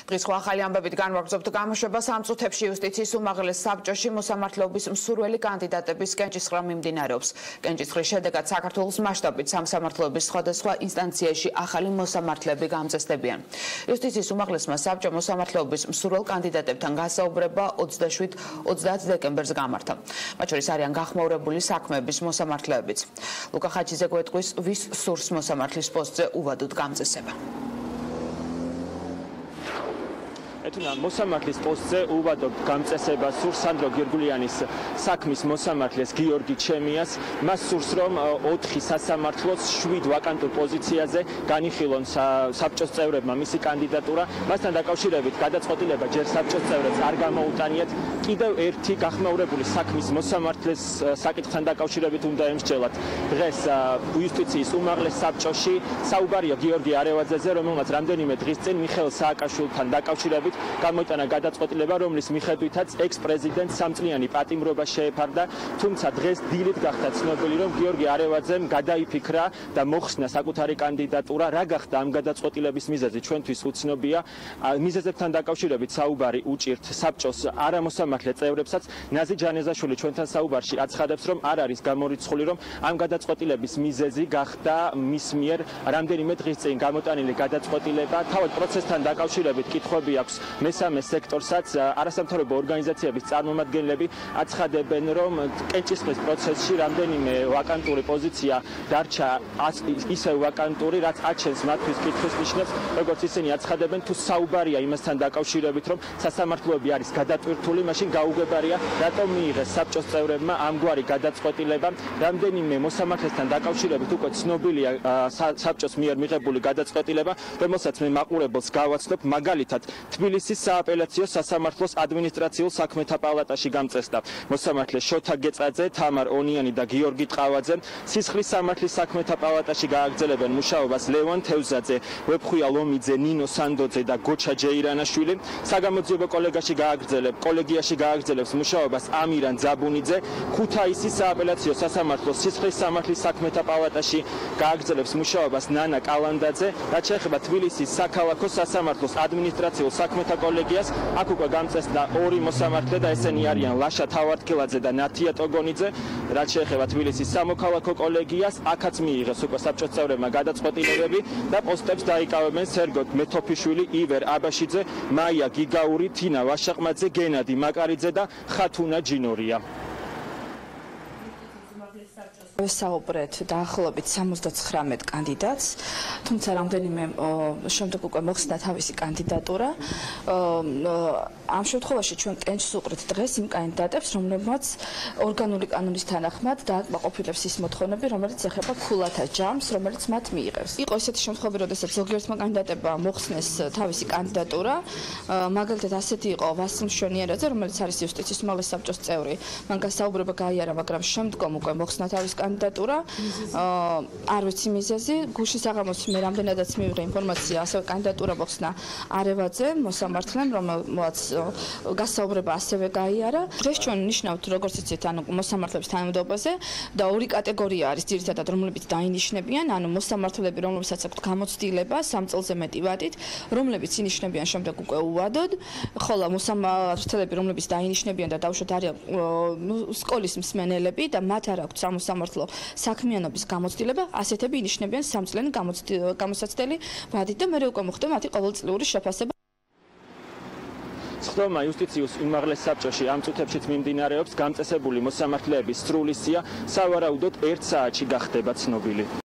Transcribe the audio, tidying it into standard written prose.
დღის ახალი ამბებით განვაგრძობთ გამოშვებას ამ წუთებში იუსტიციის უმაღლეს საბჭოში მოსამართლეობის მსურველი კანდიდატების კენჭისყრა მიმდინარეობს. კენჭისყრის შედეგად საქართველოს მასშტაბით სამსამართლოების სხვადასხვა ინსტანციაში ახალი მოსამართლეები გამწესდებიან. იუსტიციის უმაღლესმა საბჭომ მოსამართლეობის მსურველ კანდიდატებთან გასაუბრება 27-30 დეკემბერს გამართა. მათ შორის არიან გახმაურებული საქმეების მოსამართლეებიც. ლუკა ხაჩიძე გვეტყვის, ვის სურს მოსამართლის პოსტზე უვადოდ გამწესება. Etuna მოსამართლის პოსტზე უვადოდ გამწესება სურს სანდრო გირგულიანის საქმის მოსამართლეს გიორგი ჩემიას. მას სურს რომ 4 სასამართლოს 7 ვაკანტურ პოზიციაზე განიხილონ საბჭოს წევრებმა მისი კანდიდატურა. მასთან დაკავშირებით გადაწყვეტილება ჯერ საბჭოს წევრებს არ გამოუტანიათ. კიდევ ერთი გახმაურებული საქმის მოსამართლეს საკითხთან დაკავშირებით უნდა ემსჯელათ. დღეს იუსტიციის უმაღლეს საბჭოში საუბარია გიორგი არევაძეზე, რომელმაც რამდენიმე დღის წინ მიხეილ სააკაშვილთან დაკავშირებით გამოიტანა გადაწყვეტილება, რომლის მიხედვითაც ექს-პრეზიდენტს სამწლიანი პატიმრობა შეეფარდა, თუმცა დღეს დილით გახდა ცნობილი, რომ გიორგი არევაძემ გადაიფიქრა და მოხსნა საკუთარი კანდიდატურა. რა გახდა ამ გადაწყვეტილების მიზეზი, ჩვენთვის უცნობია. მიზეზებთან დაკავშირებით საუბარი უჭირთ საბჭოს არამოსამართლე წევრებსაც. ნაზი ჯანეზაშვილი ჩვენთან საუბარში აცხადებს, რომ არ არის გამორიცხული, რომ ამ გადაწყვეტილების მიზეზი გახდა მის მიერ რამდენიმე დღის წინ გამოტანილი გადაწყვეტილება. თავად პროცესთან დაკავშირებით კითხვები აქვს მესამე სექტორსაც. არასამთავრობო ორგანიზაციების წარმომადგენლები აცხადებენ, რომ კენჭისყრის პროცესში რამდენიმე ვაკანტური პოზიცია დარჩა ისევ ვაკანტური, რაც აჩენს მათთვის კითხვის ნიშნებს, როგორც ისინი აცხადებენ, თუ საუბარია იმასთან დაკავშირებით, რომ სასამართლოები არის გადატვირთული, მაშინ გაუგებარია, რატომ მიიღეს საბჭოს წევრებმა ამგვარი გადაწყვეტილება. რამდენიმე მოსამართლესთან დაკავშირებით უკვე ცნობილია საბჭოს მიერ მიღებული გადაწყვეტილება, რომელსაც მე მაყურებელს გავაცნობ, მაგალითად თბილისის სააპელაციო სასამართლოს ადმინისტრაციულ საქმეთა პალატაში გამწესდა მოსამართლე შოთა გეწაძე, თამარ ონიანი და გიორგი ტყავაძე. სისხლის სამართლის საქმეთა პალატაში გააგრძელებენ მუშაობას ლევან თევზაძე, ვეფხვია ლომიძე, ნინო სანდოძე და გოჩა ჯეირანაშვილი. საგამოძიებო კოლეგიაში გააგრძელებს მუშაობას ამირან ძაბუნიძე. ქუთაისის სააპელაციო სასამართლოს სისხლის სამართლის საქმეთა პალატაში გააგრძელებს მუშაობას ნანა კალანდაძე. რაც შეეხება თბილისის საქალაქო სასამართლოს ადმინისტრაციულ საქმეთა კოლეგიას, აქ უკვე გამწესდა 2 მოსამართლე და ესენი არიან ლაშა თავარდკილაძე და ნათია ტოგონიძე. რაც შეეხება თბილისის სამოქალაქო კოლეგიას, აქაც მიიღეს უკვე საბჭოს წევრებმა გადაწყვეტილებები და პოსტებს დაიკავებენ სერგო მეთოფიშვილი, ივერ აბაშიძე, მაია გიგაური, თინა ვაშაყმაძე, გენადი მაკარიძე და ხათუნა ჯინორია. ვესაუბრეთ დაახლოებით 79 კანდიდატს, თუმცა რამდენიმე შემდეგ უკვე მოხსნა თავისი კანდიდატურა. ამ შემთხვევაში ჩვენ კენჭს უყრით დღეს იმ კანდიდატებს, რომლებმაც ორგანული კანონის თანახმად დააკმაყოფილებს ის მოთხოვნები, რომელიც ეხება ქულათა ჯამს, რომელიც მათ მიიღებს. იყო ესეთი შემთხვევები, როდესაც ზოგიერთმა კანდიდატებმა მოხსნეს თავისი კანდიდატურა, მაგალითად ასეთი იყო ვასილ მშვენიერაძე, რომელიც არის იუსტიციის უმაღლეს საბჭოს წევრი. მან გასაუბრება გაიარა, მაგრამ შემდგომ უკვე მოხსნა თავის კანდიდატურა. არ ვიცი მიზეზი, გუშინ საღამოს მე რამდენადაც მივიღე ინფორმაცია, ასევე კანდიდატურა მოხსნა არევაძე მოსამართლემ, რომელმაც გასაუბრება ასევე გაიარა. დღეს ჩვენ ნიშნავთ, როგორც იცით, ანუ მოსამართლეების თანამდებობაზე და 2 კატეგორია არის ძირითადად, რომლებიც დაინიშნებიან, ანუ მოსამართლეები, რომლებსაც აქვთ გამოცდილება 3 წელზე მეტი ვადით, რომლებიც ინიშნებიან შემდეგ უკვე უვადოდ, ხოლო მოსამართლეები, რომლებიც დაინიშნებიან და დაუშვათ არიან სკოლის მსმენელები და მათ არ აქვთ სამოსამართლო საქმიანობის გამოცდილება, ასეთები ინიშნებიან 3 წლიანი გამოსაცდელი ვადით და მერე უკვე მოხდება მათი ყოველწლიური შეფასება. სხდომა იუსტიციის უმაღლეს საბჭოში ამ წუთებშიც მიმდინარეობს. გამწესებული მოსამართლეების სრული სია სავარაუდოდ 1 საათში გახდება ცნობილი.